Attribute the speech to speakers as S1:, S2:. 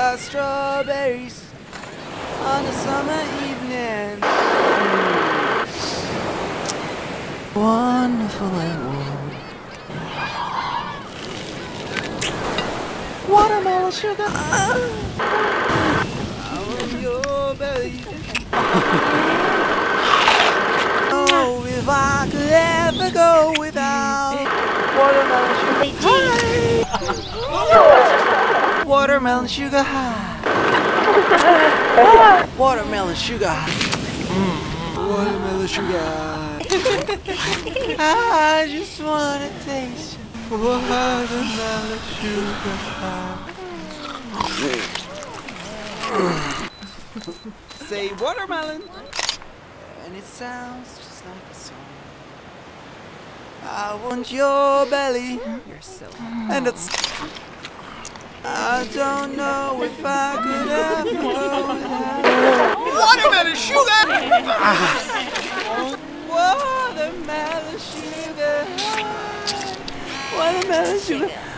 S1: strawberries on a summer evening. Wonderful and warm. Watermelon sugar. I want your belly. Oh, if I could ever go without watermelon sugar high. Watermelon sugar high. Watermelon sugar high. Watermelon sugar high. I just wanna taste watermelon sugar high. Say watermelon, and it sounds just like a song. I want your belly.
S2: You're so
S1: And it's. I don't know if I could ever go without watermelon sugar. Watermelon sugar. Watermelon sugar.